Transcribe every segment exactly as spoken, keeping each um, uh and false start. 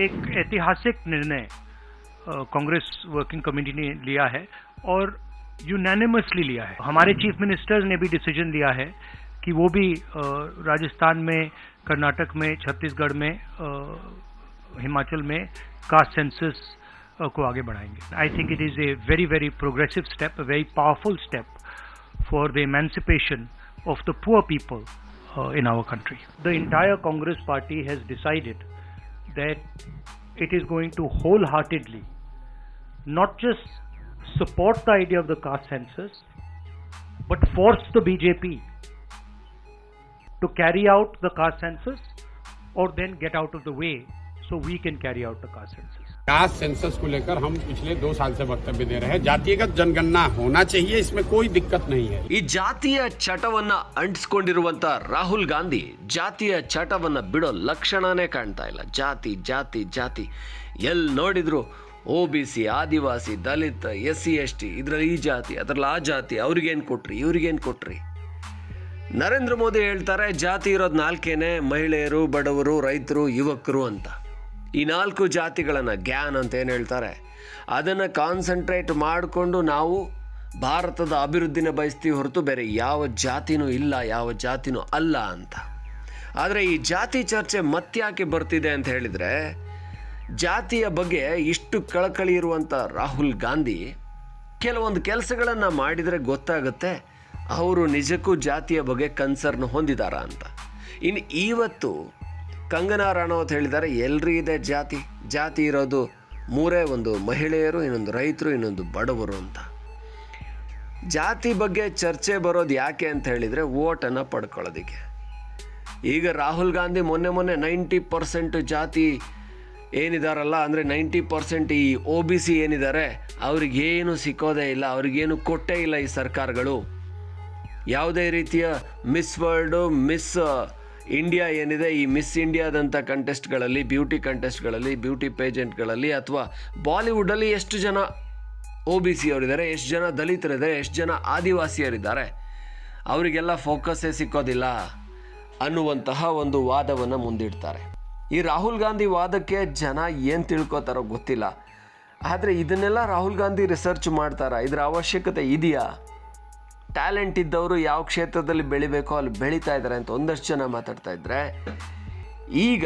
एक ऐतिहासिक निर्णय कांग्रेस वर्किंग कमेटी ने लिया है और यूनानिमसली लिया है। हमारे चीफ मिनिस्टर्स ने भी डिसीजन लिया है कि वो भी राजस्थान में, कर्नाटक में, छत्तीसगढ़ में, हिमाचल में कास्ट सेंसस को आगे बढ़ाएंगे। I think it is a very very progressive step, a very powerful step for the emancipation of the poor people uh, in our country. The entire Congress party has decided that it is going to wholeheartedly not just support the idea of the caste census, but force the B J P to carry out the caste census or then get out of the way so we can carry out the caste census. Caste census को लेकर हम पिछले दो साल से वक्तव्य दे रहे हैं। जातिगत जनगणना होना चाहिए, इसमें कोई दिक्कत नहीं है। ಈ ಜಾತಿಯ ಚಟವನ್ನ ಅಂಟಿಸಿಕೊಂಡಿರುವಂತ ರಾಹುಲ್ ಗಾಂಧಿ ಜಾತಿಯ ಚಟವನ್ನ ಬಿಡೋ ಲಕ್ಷಣನೇ ಕಾಣ್ತಾ ಇಲ್ಲ. ಜಾತಿ ಜಾತಿ ಜಾತಿ ಎಲ್ಲಿ ನೋಡಿದ್ರು O B C, Adivasi, Dalit, S C S T, ಇದ್ರಲ್ಲಿ ಈ ಜಾತಿ, ಅದ್ರಲ್ಲಿ ಆ ಜಾತಿ, ಅವ್ರಿಗೇನು ಕೊಟ್ರಿ, ಇವ್ರಿಗೇನು ಕೊಟ್ರಿ. ನರೇಂದ್ರ ಮೋದಿ ಹೇಳ್ತಾರೆ ಜಾತಿ ಇರೋದು ನಾಲ್ಕೇನೆ, ಮಹಿಳೆಯರು, ಬಡವರು, ರೈತರು, ಯುವಕರು ಅಂತ. ಈ ನಾಲ್ಕು ಜಾತಿಗಳನ್ನು ಗ್ಯಾನ್ ಅಂತ ಏನು ಹೇಳ್ತಾರೆ, ಅದನ್ನು ಕಾನ್ಸಂಟ್ರೇಟ್ ಮಾಡಿಕೊಂಡು ನಾವು ಭಾರತದ ಅಭಿವೃದ್ಧಿನ ಬಯಸ್ತೀವಿ ಹೊರತು ಬೇರೆ ಯಾವ ಜಾತಿನೂ ಇಲ್ಲ, ಯಾವ ಜಾತಿನೂ ಅಲ್ಲ ಅಂತ. ಆದರೆ ಈ ಜಾತಿ ಚರ್ಚೆ ಮತ್ತ್ಯಾಕೆ ಬರ್ತಿದೆ ಅಂತ ಹೇಳಿದರೆ, ಜಾತಿಯ ಬಗ್ಗೆ ಇಷ್ಟು ಕಳಕಳಿ ಇರುವಂಥ ರಾಹುಲ್ ಗಾಂಧಿ ಕೆಲವೊಂದು ಕೆಲಸಗಳನ್ನು ಮಾಡಿದರೆ ಗೊತ್ತಾಗುತ್ತೆ ಅವರು ನಿಜಕ್ಕೂ ಜಾತಿಯ ಬಗ್ಗೆ ಕನ್ಸರ್ನ್ ಹೊಂದಿದಾರ ಅಂತ. ಇನ್ನು ಇವತ್ತು ಕಂಗನಾ ರಾಣೌತ್ ಹೇಳಿದ್ದಾರೆ ಎಲ್ರಿ ಇದೆ ಜಾತಿ, ಜಾತಿ ಇರೋದು ಮೂರೇ, ಒಂದು ಮಹಿಳೆಯರು, ಇನ್ನೊಂದು ರೈತರು, ಇನ್ನೊಂದು ಬಡವರು ಅಂತ. ಜಾತಿ ಬಗ್ಗೆ ಚರ್ಚೆ ಬರೋದು ಯಾಕೆ ಅಂತ ಹೇಳಿದರೆ ವೋಟನ್ನು ಪಡ್ಕೊಳ್ಳೋದಕ್ಕೆ. ಈಗ ರಾಹುಲ್ ಗಾಂಧಿ ಮೊನ್ನೆ ಮೊನ್ನೆ ನೈಂಟಿ ಪರ್ಸೆಂಟ್ ಜಾತಿ ಏನಿದಾರಲ್ಲ, ಅಂದರೆ ನೈಂಟಿ ಪರ್ಸೆಂಟ್ ಈ ಒ ಬಿ ಸಿ ಏನಿದ್ದಾರೆ ಅವ್ರಿಗೇನು ಸಿಕ್ಕೋದೇ ಇಲ್ಲ, ಅವ್ರಿಗೇನು ಕೊಟ್ಟೇ ಇಲ್ಲ ಈ ಸರ್ಕಾರಗಳು. ಯಾವುದೇ ರೀತಿಯ ಮಿಸ್ ವರ್ಲ್ಡು, ಮಿಸ್ ಇಂಡಿಯಾ ಏನಿದೆ, ಈ ಮಿಸ್ ಇಂಡಿಯಾದಂಥ ಕಂಟೆಸ್ಟ್ಗಳಲ್ಲಿ, ಬ್ಯೂಟಿ ಕಂಟೆಸ್ಟ್ಗಳಲ್ಲಿ, ಬ್ಯೂಟಿ ಪೇಜೆಂಟ್ಗಳಲ್ಲಿ, ಅಥವಾ ಬಾಲಿವುಡ್ಡಲ್ಲಿ ಎಷ್ಟು ಜನ ಒ ಬಿ ಸಿ ಅವರಿದ್ದಾರೆ, ಎಷ್ಟು ಜನ ದಲಿತರಿದ್ದಾರೆ, ಎಷ್ಟು ಜನ ಆದಿವಾಸಿಯರಿದ್ದಾರೆ, ಅವರಿಗೆಲ್ಲ ಫೋಕಸ್ಸೇ ಸಿಕ್ಕೋದಿಲ್ಲ ಅನ್ನುವಂತಹ ಒಂದು ವಾದವನ್ನು ಮುಂದಿಡ್ತಾರೆ. ಈ ರಾಹುಲ್ ಗಾಂಧಿ ವಾದಕ್ಕೆ ಜನ ಏನು ತಿಳ್ಕೊತಾರೋ ಗೊತ್ತಿಲ್ಲ. ಆದರೆ ಇದನ್ನೆಲ್ಲ ರಾಹುಲ್ ಗಾಂಧಿ ರಿಸರ್ಚ್ ಮಾಡ್ತಾರಾ? ಇದರ ಅವಶ್ಯಕತೆ ಇದೆಯಾ? ಟ್ಯಾಲೆಂಟ್ ಇದ್ದವರು ಯಾವ ಕ್ಷೇತ್ರದಲ್ಲಿ ಬೆಳಿಬೇಕೋ ಅಲ್ಲಿ ಬೆಳೀತಾ ಇದ್ದಾರೆ ಅಂತ ಒಂದಷ್ಟು ಜನ ಮಾತಾಡ್ತಾ ಇದ್ದಾರೆ. ಈಗ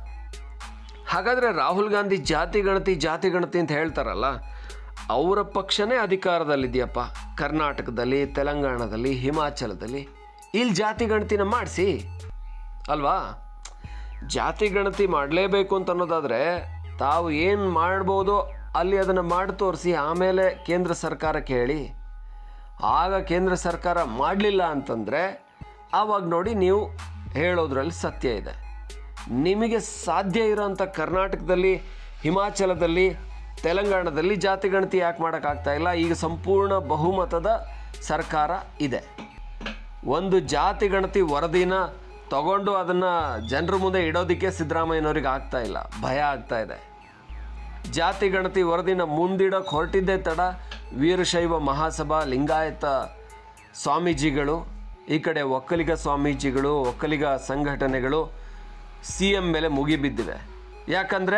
ಹಾಗಾದರೆ ರಾಹುಲ್ ಗಾಂಧಿ ಜಾತಿ ಗಣತಿ ಜಾತಿ ಗಣತಿ ಅಂತ ಹೇಳ್ತಾರಲ್ಲ, ಅವರ ಪಕ್ಷನೇ ಅಧಿಕಾರದಲ್ಲಿದೆಯಪ್ಪ ಕರ್ನಾಟಕದಲ್ಲಿ, ತೆಲಂಗಾಣದಲ್ಲಿ, ಹಿಮಾಚಲದಲ್ಲಿ. ಇಲ್ಲಿ ಜಾತಿ ಗಣತಿನ ಮಾಡಿಸಿ ಅಲ್ವಾ? ಜಾತಿ ಗಣತಿ ಮಾಡಲೇಬೇಕು ಅಂತ ಅನ್ನೋದಾದರೆ ತಾವು ಏನು ಮಾಡ್ಬೋದು ಅಲ್ಲಿ ಅದನ್ನು ಮಾಡಿ ತೋರಿಸಿ, ಆಮೇಲೆ ಕೇಂದ್ರ ಸರ್ಕಾರಕ್ಕೆ ಹೇಳಿ. ಆಗ ಕೇಂದ್ರ ಸರ್ಕಾರ ಮಾಡಲಿಲ್ಲ ಅಂತಂದರೆ ಆವಾಗ ನೋಡಿ ನೀವು ಹೇಳೋದ್ರಲ್ಲಿ ಸತ್ಯ ಇದೆ. ನಿಮಗೆ ಸಾಧ್ಯ ಇರೋಂಥ ಕರ್ನಾಟಕದಲ್ಲಿ, ಹಿಮಾಚಲದಲ್ಲಿ, ತೆಲಂಗಾಣದಲ್ಲಿ ಜಾತಿ ಗಣತಿ ಯಾಕೆ ಮಾಡೋಕ್ಕಾಗ್ತಾ ಇಲ್ಲ? ಈಗ ಸಂಪೂರ್ಣ ಬಹುಮತದ ಸರ್ಕಾರ ಇದೆ. ಒಂದು ಜಾತಿ ಗಣತಿ ವರದಿನ ತಗೊಂಡು ಅದನ್ನು ಜನರ ಮುಂದೆ ಇಡೋದಕ್ಕೆ ಸಿದ್ದರಾಮಯ್ಯನವ್ರಿಗೆ ಆಗ್ತಾ ಇಲ್ಲ, ಭಯ ಆಗ್ತಾ ಇದೆ. ಜಾತಿ ಗಣತಿ ವರದಿನ ಮುಂದಿಡೋಕೆ ಹೊರಟಿದ್ದೇ ತಡ ವೀರಶೈವ ಮಹಾಸಭಾ, ಲಿಂಗಾಯತ ಸ್ವಾಮೀಜಿಗಳು, ಈ ಕಡೆ ಒಕ್ಕಲಿಗ ಸ್ವಾಮೀಜಿಗಳು, ಒಕ್ಕಲಿಗ ಸಂಘಟನೆಗಳು ಸಿ ಎಂ ಮೇಲೆ ಮುಗಿಬಿದ್ದಿವೆ. ಯಾಕಂದರೆ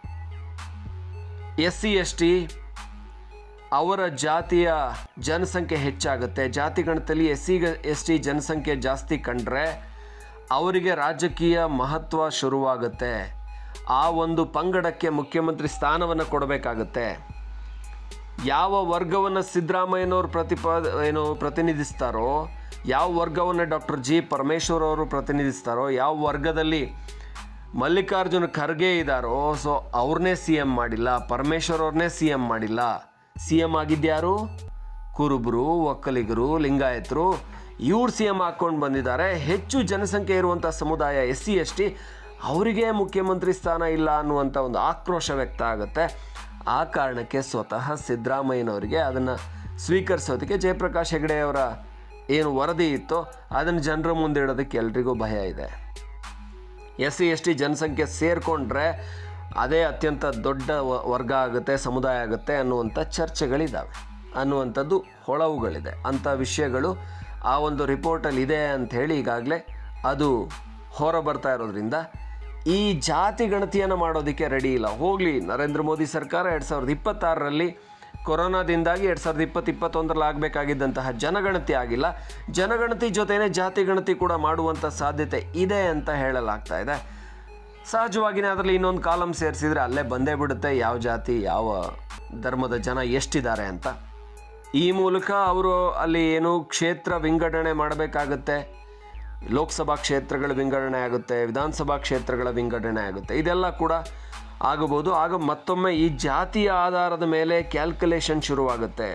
ಎಸ್ ಸಿ ಎಸ್ ಟಿ ಅವರ ಜಾತಿಯ ಜನಸಂಖ್ಯೆ ಹೆಚ್ಚಾಗುತ್ತೆ. ಜಾತಿ ಗಣತಿಯಲ್ಲಿ ಎಸ್ ಸಿ ಎಸ್ ಟಿ ಜನಸಂಖ್ಯೆ ಜಾಸ್ತಿ ಕಂಡ್ರೆ ಅವರಿಗೆ ರಾಜಕೀಯ ಮಹತ್ವ ಶುರುವಾಗುತ್ತೆ. ಆ ಒಂದು ಪಂಗಡಕ್ಕೆ ಮುಖ್ಯಮಂತ್ರಿ ಸ್ಥಾನವನ್ನು ಕೊಡಬೇಕಾಗತ್ತೆ. ಯಾವ ವರ್ಗವನ್ನು ಸಿದ್ದರಾಮಯ್ಯನವರು ಪ್ರತಿಪಾದ ಏನು ಪ್ರತಿನಿಧಿಸ್ತಾರೋ, ಯಾವ ವರ್ಗವನ್ನು ಡಾಕ್ಟರ್ ಜಿ ಪರಮೇಶ್ವರ್ ಅವರು ಪ್ರತಿನಿಧಿಸ್ತಾರೋ, ಯಾವ ವರ್ಗದಲ್ಲಿ ಮಲ್ಲಿಕಾರ್ಜುನ ಖರ್ಗೆ ಇದ್ದಾರೋ, ಸೊ ಅವ್ರನ್ನೇ ಸಿ ಎಂ ಮಾಡಿಲ್ಲ, ಪರಮೇಶ್ವರ್ ಅವ್ರನ್ನೇ ಸಿ ಎಂ ಮಾಡಿಲ್ಲ. ಸಿ ಎಂ ಆಗಿದ್ಯಾರು? ಕುರುಬರು, ಒಕ್ಕಲಿಗರು, ಲಿಂಗಾಯತರು, ಇವ್ರು ಸಿ ಎಂ ಹಾಕ್ಕೊಂಡು ಬಂದಿದ್ದಾರೆ. ಹೆಚ್ಚು ಜನಸಂಖ್ಯೆ ಇರುವಂಥ ಸಮುದಾಯ ಎಸ್ ಸಿ ಎಸ್ ಟಿ, ಅವರಿಗೆ ಮುಖ್ಯಮಂತ್ರಿ ಸ್ಥಾನ ಇಲ್ಲ ಅನ್ನುವಂಥ ಒಂದು ಆಕ್ರೋಶ ವ್ಯಕ್ತ ಆಗುತ್ತೆ. ಆ ಕಾರಣಕ್ಕೆ ಸ್ವತಃ ಸಿದ್ದರಾಮಯ್ಯನವರಿಗೆ ಅದನ್ನು ಸ್ವೀಕರಿಸೋದಕ್ಕೆ ಜಯಪ್ರಕಾಶ್ ಹೆಗಡೆ ಅವರ ಏನು ವರದಿ ಇತ್ತೋ ಅದನ್ನು ಜನರ ಮುಂದೆ ಇಡೋದಕ್ಕೆ ಎಲ್ರಿಗೂ ಭಯ ಇದೆ. ಎಸ್ ಸಿ ಎಸ್ ಟಿ ಜನಸಂಖ್ಯೆ ಸೇರಿಕೊಂಡ್ರೆ ಅದೇ ಅತ್ಯಂತ ದೊಡ್ಡ ವರ್ಗ ಆಗುತ್ತೆ, ಸಮುದಾಯ ಆಗುತ್ತೆ ಅನ್ನುವಂಥ ಚರ್ಚೆಗಳಿದ್ದಾವೆ, ಅನ್ನುವಂಥದ್ದು ಹೊಳವುಗಳಿದೆ. ಅಂಥ ವಿಷಯಗಳು ಆ ಒಂದು ರಿಪೋರ್ಟಲ್ಲಿ ಇದೆ ಅಂಥೇಳಿ ಈಗಾಗಲೇ ಅದು ಹೊರ ಬರ್ತಾ ಇರೋದ್ರಿಂದ ಈ ಜಾತಿ ಗಣತಿಯನ್ನು ಮಾಡೋದಕ್ಕೆ ರೆಡಿ ಇಲ್ಲ. ಹೋಗಲಿ, ನರೇಂದ್ರ ಮೋದಿ ಸರ್ಕಾರ ಎರಡು ಸಾವಿರದ ಇಪ್ಪತ್ತಾರರಲ್ಲಿ ಕೊರೋನಾದಿಂದಾಗಿ ಎರಡು ಸಾವಿರದ ಇಪ್ಪತ್ತು ಇಪ್ಪತ್ತೊಂದರಲ್ಲಿ ಆಗಬೇಕಾಗಿದ್ದಂತಹ ಜನಗಣತಿ ಆಗಿಲ್ಲ. ಜನಗಣತಿ ಜೊತೆನೇ ಜಾತಿ ಗಣತಿ ಕೂಡ ಮಾಡುವಂಥ ಸಾಧ್ಯತೆ ಇದೆ ಅಂತ ಹೇಳಲಾಗ್ತಾ ಇದೆ. ಸಹಜವಾಗಿಯೇ ಅದರಲ್ಲಿ ಇನ್ನೊಂದು ಕಾಲಮ್ ಸೇರಿಸಿದರೆ ಅಲ್ಲೇ ಬಂದೇ ಬಿಡುತ್ತೆ ಯಾವ ಜಾತಿ ಯಾವ ಧರ್ಮದ ಜನ ಎಷ್ಟಿದ್ದಾರೆ ಅಂತ. ಈ ಮೂಲಕ ಅವರು ಅಲ್ಲಿ ಏನು ಕ್ಷೇತ್ರ ವಿಂಗಡಣೆ ಮಾಡಬೇಕಾಗುತ್ತೆ, ಲೋಕಸಭಾ ಕ್ಷೇತ್ರಗಳ ವಿಂಗಡಣೆ ಆಗುತ್ತೆ, ವಿಧಾನಸಭಾ ಕ್ಷೇತ್ರಗಳ ವಿಂಗಡಣೆ ಆಗುತ್ತೆ, ಇದೆಲ್ಲ ಕೂಡ ಆಗಬಹುದು. ಆಗ ಮತ್ತೊಮ್ಮೆ ಈ ಜಾತಿಯ ಆಧಾರದ ಮೇಲೆ ಕ್ಯಾಲ್ಕುಲೇಷನ್ ಶುರುವಾಗುತ್ತೆ.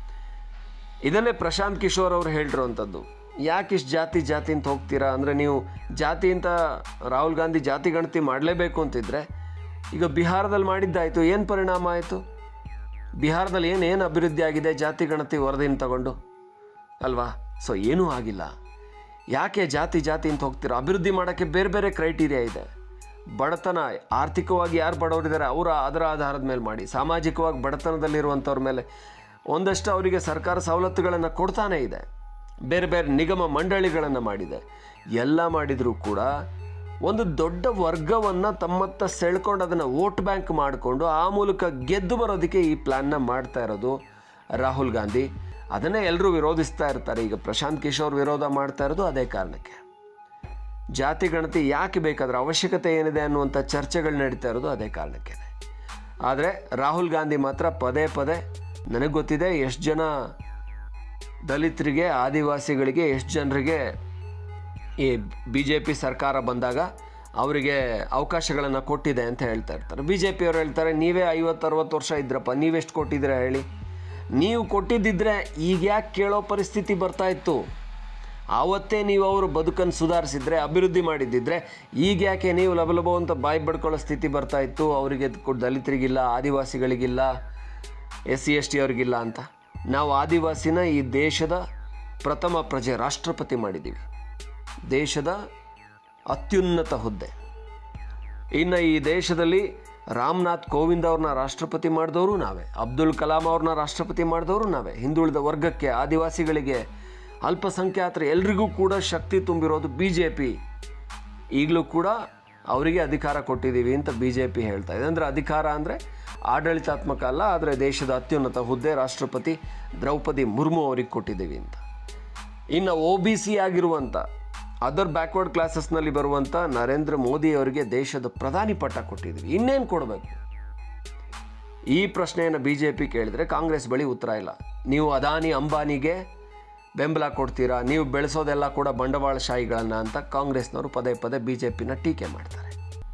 ಇದನ್ನೇ ಪ್ರಶಾಂತ್ ಕಿಶೋರ್ ಅವರು ಹೇಳಿರುವಂಥದ್ದು. ಯಾಕೆ ಇಷ್ಟು ಜಾತಿ ಜಾತಿ ಅಂತ ಹೋಗ್ತೀರಾ ಅಂದರೆ, ನೀವು ಜಾತಿ ಅಂತ ರಾಹುಲ್ ಗಾಂಧಿ ಜಾತಿ ಗಣತಿ ಮಾಡಲೇಬೇಕು ಅಂತಿದ್ರೆ ಈಗ ಬಿಹಾರದಲ್ಲಿ ಮಾಡಿದ್ದಾಯಿತು, ಏನು ಪರಿಣಾಮ ಆಯಿತು? ಬಿಹಾರದಲ್ಲಿ ಏನೇನು ಅಭಿವೃದ್ಧಿ ಆಗಿದೆ ಜಾತಿ ಗಣತಿ ವರದಿನ ತಗೊಂಡು ಅಲ್ವಾ? ಸೊ ಏನೂ ಆಗಿಲ್ಲ. ಯಾಕೆ ಜಾತಿ ಜಾತಿ ಅಂತ ಹೋಗ್ತೀರಾ? ಅಭಿವೃದ್ಧಿ ಮಾಡೋಕ್ಕೆ ಬೇರೆ ಬೇರೆ ಕ್ರೈಟೀರಿಯಾ ಇದೆ. ಬಡತನ, ಆರ್ಥಿಕವಾಗಿ ಯಾರು ಬಡವರಿದ್ದಾರೆ ಅವರ ಅದರ ಆಧಾರದ ಮೇಲೆ ಮಾಡಿ, ಸಾಮಾಜಿಕವಾಗಿ ಬಡತನದಲ್ಲಿರುವಂಥವ್ರ ಮೇಲೆ ಒಂದಷ್ಟು ಅವರಿಗೆ ಸರ್ಕಾರ ಸವಲತ್ತುಗಳನ್ನು ಕೊಡ್ತಾನೇ ಇದೆ, ಬೇರೆ ಬೇರೆ ನಿಗಮ ಮಂಡಳಿಗಳನ್ನು ಮಾಡಿದೆ. ಎಲ್ಲ ಮಾಡಿದರೂ ಕೂಡ ಒಂದು ದೊಡ್ಡ ವರ್ಗವನ್ನು ತಮ್ಮತ್ತ ಸೆಳ್ಕೊಂಡು ಅದನ್ನು ವೋಟ್ ಬ್ಯಾಂಕ್ ಮಾಡಿಕೊಂಡು ಆ ಮೂಲಕ ಗೆದ್ದು ಬರೋದಕ್ಕೆ ಈ ಪ್ಲ್ಯಾನ್ನ ಮಾಡ್ತಾ ಇರೋದು ರಾಹುಲ್ ಗಾಂಧಿ. ಅದನ್ನೇ ಎಲ್ಲರೂ ವಿರೋಧಿಸ್ತಾ ಇರ್ತಾರೆ. ಈಗ ಪ್ರಶಾಂತ್ ಕಿಶೋರ್ ವಿರೋಧ ಮಾಡ್ತಾ ಇರೋದು ಅದೇ ಕಾರಣಕ್ಕೆ. ಜಾತಿ ಗಣತಿ ಯಾಕೆ ಬೇಕಾದ್ರೆ ಅವಶ್ಯಕತೆ ಏನಿದೆ ಅನ್ನುವಂಥ ಚರ್ಚೆಗಳು ನಡೀತಾ ಇರೋದು ಅದೇ ಕಾರಣಕ್ಕೆ. ಆದರೆ ರಾಹುಲ್ ಗಾಂಧಿ ಮಾತ್ರ ಪದೇ ಪದೇ ನನಗೆ ಗೊತ್ತಿದೆ ಎಷ್ಟು ಜನ ದಲಿತರಿಗೆ, ಆದಿವಾಸಿಗಳಿಗೆ, ಎಷ್ಟು ಜನರಿಗೆ ಈ ಬಿ ಜೆ ಪಿ ಸರ್ಕಾರ ಬಂದಾಗ ಅವರಿಗೆ ಅವಕಾಶಗಳನ್ನು ಕೊಟ್ಟಿದೆ ಅಂತ ಹೇಳ್ತಾ ಇರ್ತಾರೆ. ಬಿ ಜೆ ಪಿಯವರು ಹೇಳ್ತಾರೆ, ನೀವೇ ಐವತ್ತು ಅರವತ್ತು ವರ್ಷ ಇದ್ರಪ್ಪ, ನೀವೆಷ್ಟು ಕೊಟ್ಟಿದ್ದೀರಾ ಹೇಳಿ? ನೀವು ಕೊಟ್ಟಿದ್ದಿದ್ರೆ ಈಗ ಯಾಕೆ ಕೇಳೋ ಪರಿಸ್ಥಿತಿ ಬರ್ತಾಯಿತ್ತು? ಆವತ್ತೇ ನೀವು ಅವರು ಬದುಕನ್ನು ಸುಧಾರಿಸಿದ್ರೆ, ಅಭಿವೃದ್ಧಿ ಮಾಡಿದ್ದಿದ್ರೆ ಈಗ ಯಾಕೆ ನೀವು ಲಬಲಬೋ ಅಂತ ಬಾಯಿ ಬಡ್ಕೊಳ್ಳೋ ಸ್ಥಿತಿ ಬರ್ತಾಯಿತ್ತು? ಅವರಿಗೆ ದಲಿತರಿಗಿಲ್ಲ, ಆದಿವಾಸಿಗಳಿಗಿಲ್ಲ, ಎಸ್ ಸಿ ಎಸ್ ಟಿ ಅವ್ರಿಗಿಲ್ಲ ಅಂತ. ನಾವು ಆದಿವಾಸಿನ ಈ ದೇಶದ ಪ್ರಥಮ ಪ್ರಜೆ, ರಾಷ್ಟ್ರಪತಿ ಮಾಡಿದ್ದೀವಿ, ದೇಶದ ಅತ್ಯುನ್ನತ ಹುದ್ದೆ. ಇನ್ನು ಈ ದೇಶದಲ್ಲಿ ರಾಮನಾಥ್ ಕೋವಿಂದ್ ಅವ್ರನ್ನ ರಾಷ್ಟ್ರಪತಿ ಮಾಡಿದವರು ನಾವೇ, ಅಬ್ದುಲ್ ಕಲಾಂ ಅವ್ರನ್ನ ರಾಷ್ಟ್ರಪತಿ ಮಾಡಿದವರು ನಾವೇ. ಹಿಂದುಳಿದ ವರ್ಗಕ್ಕೆ, ಆದಿವಾಸಿಗಳಿಗೆ, ಅಲ್ಪಸಂಖ್ಯಾತರು ಎಲ್ರಿಗೂ ಕೂಡ ಶಕ್ತಿ ತುಂಬಿರೋದು ಬಿ ಜೆ ಪಿ. ಈಗಲೂ ಕೂಡ ಅವರಿಗೆ ಅಧಿಕಾರ ಕೊಟ್ಟಿದ್ದೀವಿ ಅಂತ ಬಿ ಜೆ ಪಿ ಹೇಳ್ತಾ ಇದೆ. ಅಂದರೆ ಅಧಿಕಾರ ಅಂದರೆ ಆಡಳಿತಾತ್ಮಕ ಅಲ್ಲ, ಆದರೆ ದೇಶದ ಅತ್ಯುನ್ನತ ಹುದ್ದೆ ರಾಷ್ಟ್ರಪತಿ ದ್ರೌಪದಿ ಮುರ್ಮು ಅವರಿಗೆ ಕೊಟ್ಟಿದ್ದೀವಿ ಅಂತ. ಇನ್ನು ಒ ಬಿ ಸಿ ಆಗಿರುವಂಥ ಅದರ್ ಬ್ಯಾಕ್ವರ್ಡ್ ಕ್ಲಾಸಸ್ನಲ್ಲಿ ಬರುವಂಥ ನರೇಂದ್ರ ಮೋದಿ ಅವರಿಗೆ ದೇಶದ ಪ್ರಧಾನಿ ಪಟ್ಟ ಕೊಟ್ಟಿದ್ದೀವಿ. ಇನ್ನೇನು ಕೊಡಬೇಕು? ಈ ಪ್ರಶ್ನೆಯನ್ನು ಬಿ ಜೆ ಪಿ ಕೇಳಿದರೆ ಕಾಂಗ್ರೆಸ್ ಬಳಿ ಉತ್ತರ ಇಲ್ಲ. ನೀವು ಅದಾನಿ ಅಂಬಾನಿಗೆ ಬೆಂಬಲ ಕೊಡ್ತೀರಾ, ನೀವು ಬೆಳೆಸೋದೆಲ್ಲ ಕೂಡ ಬಂಡವಾಳಶಾಹಿಗಳನ್ನು ಅಂತ ಕಾಂಗ್ರೆಸ್ನವರು ಪದೇ ಪದೇ ಬಿ ಜೆ ಪಿನ ಟೀಕೆ ಮಾಡ್ತಾರೆ.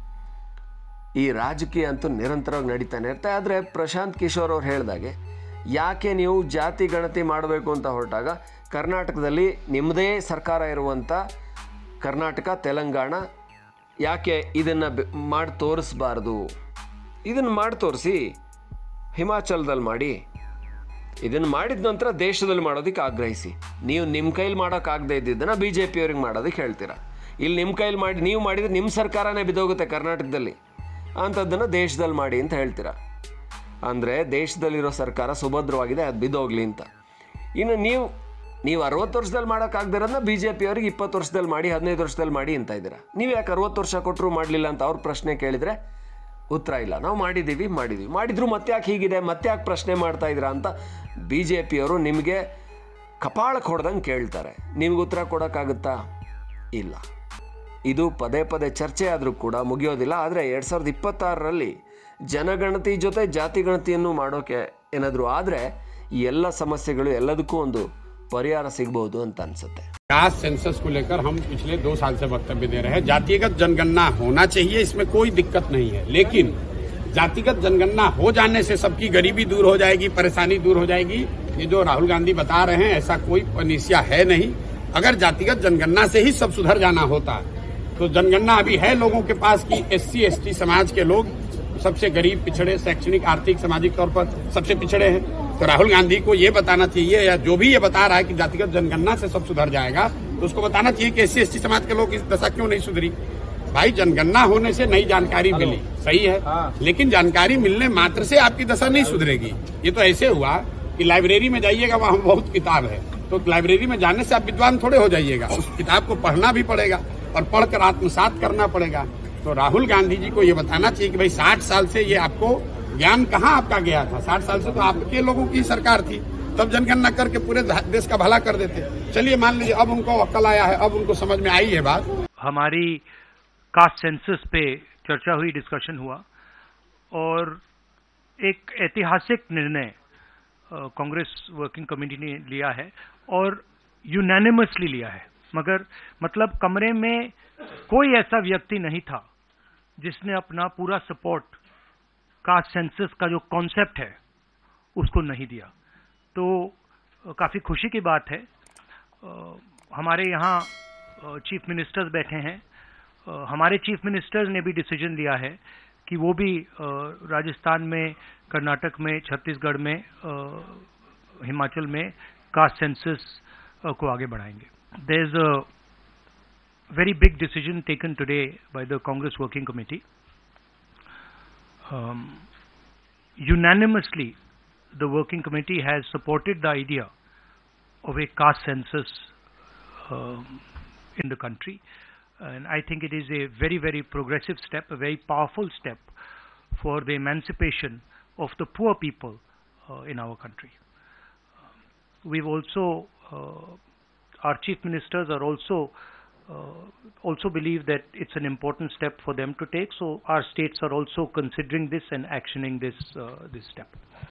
ಈ ರಾಜಕೀಯ ಅಂತೂ ನಿರಂತರವಾಗಿ ನಡೀತಾನೆ ಇರ್ತಾರೆ. ಆದರೆ ಪ್ರಶಾಂತ್ ಕಿಶೋರ್ ಅವ್ರು ಹೇಳಿದಾಗೆ, ಯಾಕೆ ನೀವು ಜಾತಿ ಗಣತಿ ಮಾಡಬೇಕು ಅಂತ ಹೊರಟಾಗ ಕರ್ನಾಟಕದಲ್ಲಿ ನಿಮ್ಮದೇ ಸರ್ಕಾರ ಇರುವಂಥ ಕರ್ನಾಟಕ, ತೆಲಂಗಾಣ ಯಾಕೆ ಇದನ್ನು ಮಾಡಿ ತೋರಿಸ್ಬಾರ್ದು? ಇದನ್ನು ಮಾಡಿ ತೋರಿಸಿ, ಹಿಮಾಚಲದಲ್ಲಿ ಮಾಡಿ, ಇದನ್ನು ಮಾಡಿದ ನಂತರ ದೇಶದಲ್ಲಿ ಮಾಡೋದಕ್ಕೆ ಆಗ್ರಹಿಸಿ. ನೀವು ನಿಮ್ಮ ಕೈಲಿ ಮಾಡೋಕ್ಕಾಗದೇ ಇದ್ದಿದ್ದನ್ನು ಬಿ ಜೆ ಪಿಯವ್ರಿಗೆ ಮಾಡೋದಕ್ಕೆ ಹೇಳ್ತೀರಾ. ಇಲ್ಲಿ ನಿಮ್ಮ ಕೈಲಿ ಮಾಡಿ, ನೀವು ಮಾಡಿದರೆ ನಿಮ್ಮ ಸರ್ಕಾರನೇ ಬಿದ್ದೋಗುತ್ತೆ ಕರ್ನಾಟಕದಲ್ಲಿ, ಅಂಥದ್ದನ್ನು ದೇಶದಲ್ಲಿ ಮಾಡಿ ಅಂತ ಹೇಳ್ತೀರಾ. ಅಂದರೆ ದೇಶದಲ್ಲಿರೋ ಸರ್ಕಾರ ಸುಭದ್ರವಾಗಿದೆ, ಅದು ಬಿದ್ದೋಗ್ಲಿ ಅಂತ. ಇನ್ನು ನೀವು ನೀವು ಅರವತ್ತು ವರ್ಷದಲ್ಲಿ ಮಾಡೋಕ್ಕಾಗದಿರೋದನ್ನ ಬಿ ಜೆ ಪಿಯವ್ರಿಗೆ ಇಪ್ಪತ್ತು ವರ್ಷದಲ್ಲಿ ಮಾಡಿ, ಹದಿನೈದು ವರ್ಷದಲ್ಲಿ ಮಾಡಿ ಅಂತ ಇದ್ದೀರಾ. ನೀವು ಯಾಕೆ ಅರವತ್ತು ವರ್ಷ ಕೊಟ್ಟರು ಮಾಡಲಿಲ್ಲ ಅಂತ ಅವ್ರ ಪ್ರಶ್ನೆ ಕೇಳಿದರೆ ಉತ್ತರ ಇಲ್ಲ. ನಾವು ಮಾಡಿದ್ದೀವಿ ಮಾಡಿದ್ದೀವಿ ಮಾಡಿದ್ರು ಮತ್ತೆ ಯಾಕೆ ಹೀಗಿದೆ, ಮತ್ತೆ ಯಾಕೆ ಪ್ರಶ್ನೆ ಮಾಡ್ತಾ ಇದ್ದೀರಾ ಅಂತ ಬಿ ಜೆ ಪಿಯವರು ನಿಮಗೆ ಕಪಾಳಕ್ಕೆ ಹೊಡೆದಂಗೆ ಕೇಳ್ತಾರೆ. ನಿಮ್ಗೆ ಉತ್ತರ ಕೊಡೋಕ್ಕಾಗುತ್ತಾ? ಇಲ್ಲ. ಇದು ಪದೇ ಪದೇ ಚರ್ಚೆ ಆದರೂ ಕೂಡ ಮುಗಿಯೋದಿಲ್ಲ. ಆದರೆ ಎರಡು ಸಾವಿರದ ಇಪ್ಪತ್ತಾರರಲ್ಲಿ ಜನಗಣತಿ ಜೊತೆ ಜಾತಿ ಗಣತಿಯನ್ನು ಮಾಡೋಕ್ಕೆ ಏನಾದರೂ ಆದರೆ ಈ ಎಲ್ಲ ಸಮಸ್ಯೆಗಳು ಎಲ್ಲದಕ್ಕೂ ಒಂದು परिहार सिगಬಹುದು ಅಂತ ಅನ್ಸುತ್ತೆ. कास्ट सेंसस को लेकर हम पिछले दो साल से वक्तव्य दे रहे हैं. जातिगत जनगणना होना चाहिए, इसमें कोई दिक्कत नहीं है, लेकिन जातिगत जनगणना हो जाने से सबकी गरीबी दूर हो जाएगी, परेशानी दूर हो जाएगी. ये जो राहुल गांधी बता रहे हैं ऐसा कोई निश्चय है नहीं. अगर जातिगत जनगणना से ही सब सुधर जाना होता तो जनगणना अभी है लोगों के पास कि एस सी एस टी समाज के लोग सबसे गरीब, पिछड़े, शैक्षणिक, आर्थिक, सामाजिक तौर पर सबसे पिछड़े हैं. तो राहुल गांधी को ये बताना चाहिए, या जो भी ये बता रहा है कि जातिगत जनगणना से सब सुधर जाएगा, तो उसको बताना चाहिए कि एस सी एस टी समाज के लोग इस दशा क्यों नहीं सुधरी. भाई जनगणना होने से नई जानकारी मिली, सही है, लेकिन जानकारी मिलने मात्र से आपकी दशा नहीं सुधरेगी. ये तो ऐसे हुआ कि लाइब्रेरी में जाइएगा, वहाँ बहुत किताब है, तो लाइब्रेरी में जाने से आप विद्वान थोड़े हो जाइएगा. उस किताब को पढ़ना भी पड़ेगा और पढ़कर आत्मसात करना पड़ेगा. तो राहुल गांधी जी को ये बताना चाहिए कि भाई साठ साल से ये आपको ज्ञान कहाँ आपका गया था। साठ साल से तो आपके लोगों की सरकार थी, तब जनगणना करके पूरे देश का भला कर देते। चलिए मान लीजिए अब उनको अक्ल आया है, अब उनको समझ में आई है बात। हमारी कास्ट सेंसस पे चर्चा हुई, डिस्कशन हुआ और एक ऐतिहासिक निर्णय कांग्रेस वर्किंग कमेटी ने लिया है और यूनानिमसली लिया है। मगर मतलब कमरे में कोई ऐसा व्यक्ति नहीं था जिसने अपना पूरा सपोर्ट कास्ट सेंसस का जो कॉन्सेप्ट है उसको नहीं दिया। तो काफी खुशी की बात है। हमारे यहाँ चीफ मिनिस्टर्स बैठे हैं, हमारे चीफ मिनिस्टर्स ने भी डिसीजन लिया है कि वो भी राजस्थान में, कर्नाटक में, छत्तीसगढ़ में, हिमाचल में कास्ट सेंसस को आगे बढ़ाएंगे। There is a very big decision taken today by the Congress Working Committee. Um, unanimously, the Working Committee has supported the idea of a caste census um, in the country. And I think it is a very, very progressive step, a very powerful step for the emancipation of the poor people uh, in our country. We've also, uh, our chief ministers are also Uh, also believe that it's an important step for them to take. So our states are also considering this and actioning this uh, this step.